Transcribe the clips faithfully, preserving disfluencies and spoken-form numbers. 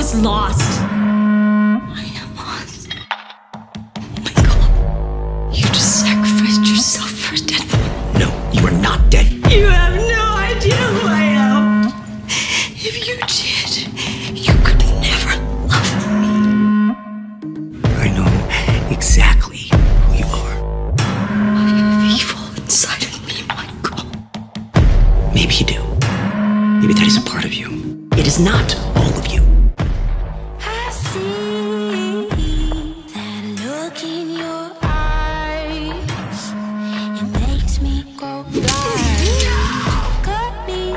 was lost. I am lost. Oh my God. You just sacrificed yourself for a dead man. No, you are not dead. You have no idea who I am. If you did, you could never love me. I know exactly who you are. I have evil inside of me, Michael. Maybe you do. Maybe that is a part of you. It is not all of you. I see that look in your eyes. It makes me go blind. Cut me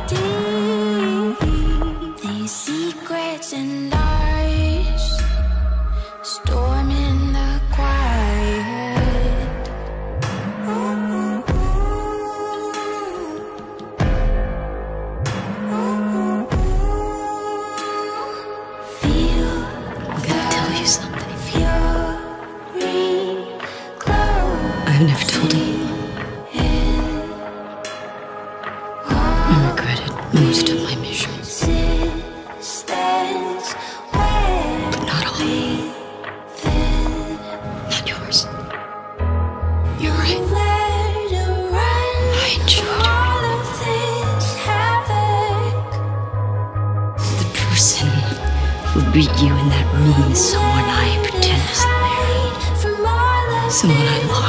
deep. These secrets and lies. Storm in the quiet. I've never told anyone. I regretted most of my missions. But not all. Not yours. You're right. I enjoyed it. The person who beat you in that room is someone I pretend isn't there. Someone I love.